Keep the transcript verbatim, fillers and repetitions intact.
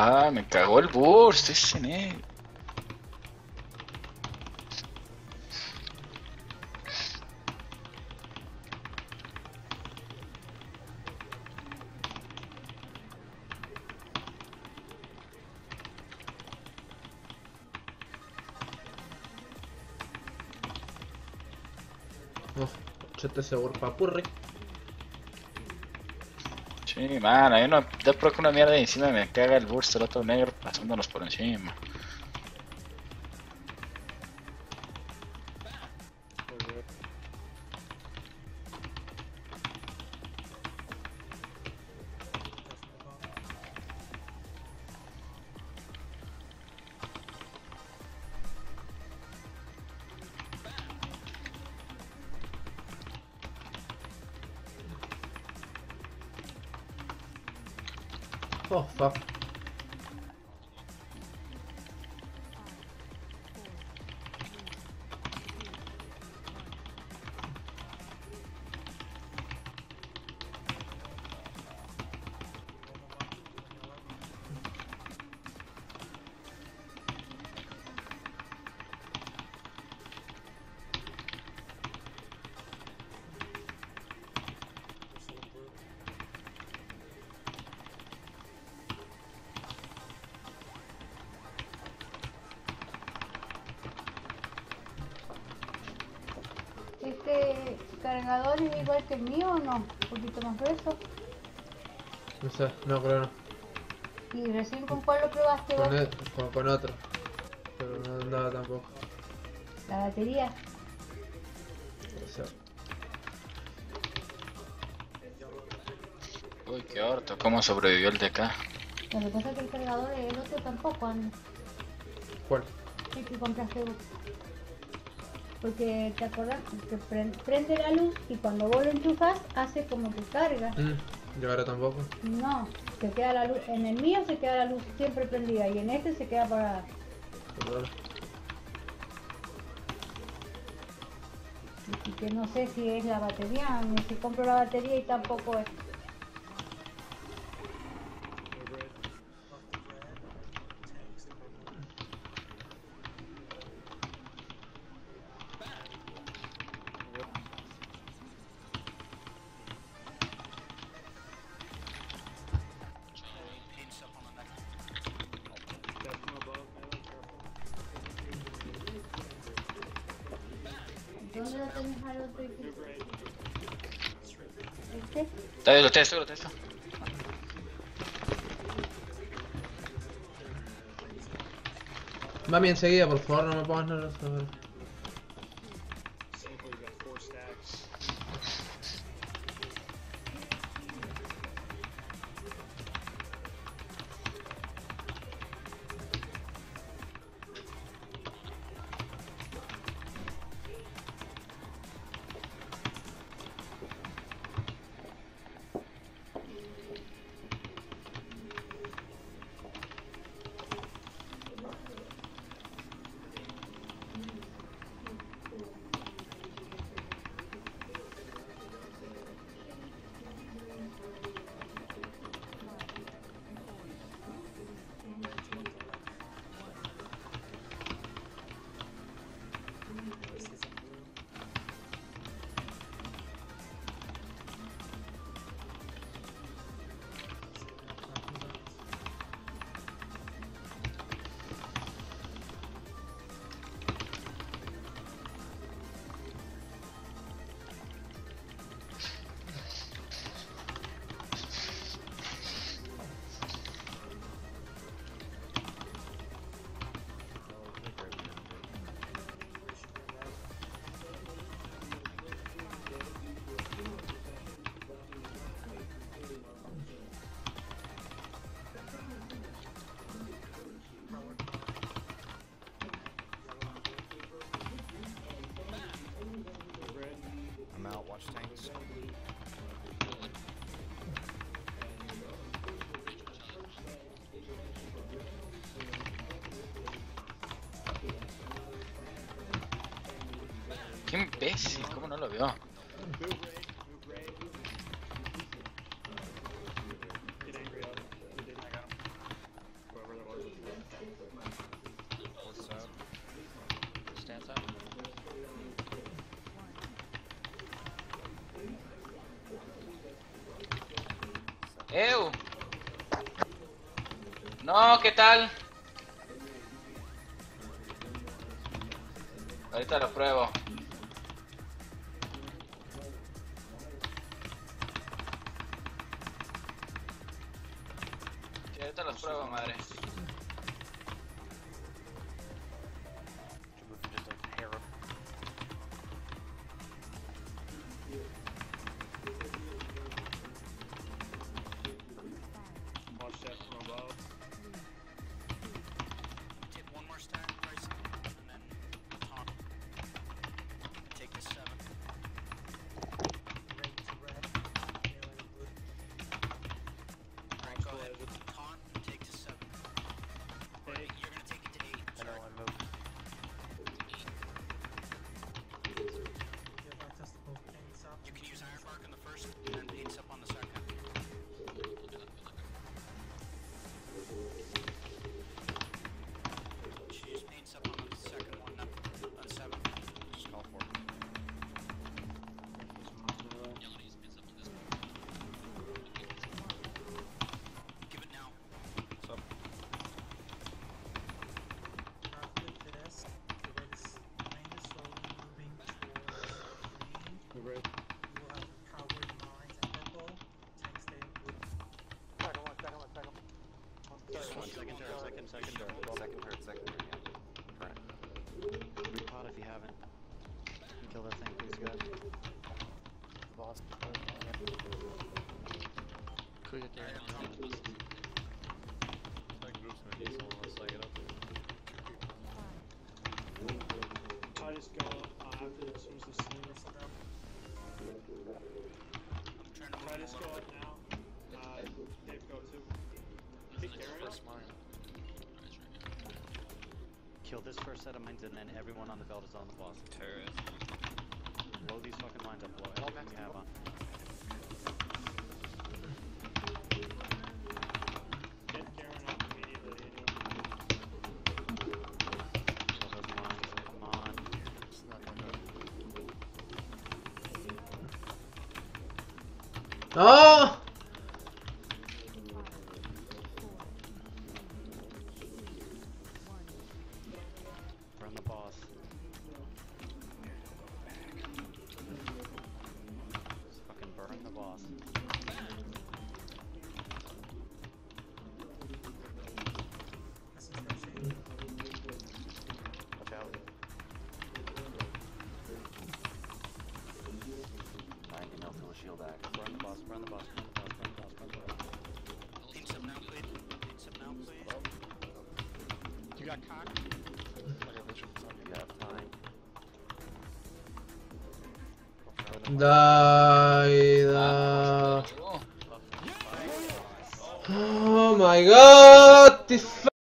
Ah, me cagó el burst ese negro. Uf, echate ese burpapurri. Sí, mano, yo no te proco una mierda y encima me caga el burst el otro negro pasándonos por encima. Oh, fuck. ¿Este cargador es igual que el mío o no? Un poquito más grueso. No sé, no creo no. ¿Y recién con cuál lo probaste vos? Con, el- con, con otro. Pero no andaba tampoco. La batería. Puede ser. Uy, qué orto, ¿cómo sobrevivió el de acá? Lo que pasa es que el cargador el otro tampoco anda. ¿Cuál? El que compraste vos. Porque te acordás que pre- prende la luz y cuando vos lo enchufas hace como que carga. Mm, yo ahora tampoco. No, se queda la luz. En el mío se queda la luz siempre prendida y en este se queda apagada. Perdón. Así que no sé si es la batería, ni si compro la batería y tampoco es. ¿Dónde lo tenés al otro? ¿Este? Está bien, lo testo, lo testo. Mami, enseguida, por favor, no me pongas nervioso. a ver. I'm out, watch tanks. Qué imbécil, ¿cómo no lo vio? No, ¿qué tal? Ahorita lo pruebo. Sí, ahorita los pruebo, madre. Watch that from above. Take one more stack, Bryson, and then taunt. Take the seven. Alright, go ahead. Taunt and take to seven. Or Eight. you're gonna take it to eight. I know, Sorry. I moved. You can use Iron Bark on the first, and then Paints Up on the second. Should use Paints Up on the second one, not on seven. Just call for it. Give it now. What's up? The red. Just one second, Second, second, second, Second turret, second turret, yeah. Correct. Repot if you haven't. Kill that thing, please, God. Boss. Clear it Alright, I'm down. taunt. I just go uh, after as soon as the sling is up. I'm trying to Try move just a go little up bit. now. Uh, Dave, go too. Take Garen up. Kill this first set of mines and then everyone on the belt is on the boss. Turret. Blow these fucking mines up, blow everything we have on. Get Garen up immediately. Kill those mines, come on. It's not gonna go. Oh! Burn the boss. Just fucking burn the boss. Watch out. ninety mil to a shield axe. Burn the boss, burn the boss, burn the boss, burn the boss, burn the boss. Paints Up now, please. Paints Up now, please. You got cock? You have time. Die, die. Oh. Oh my god! This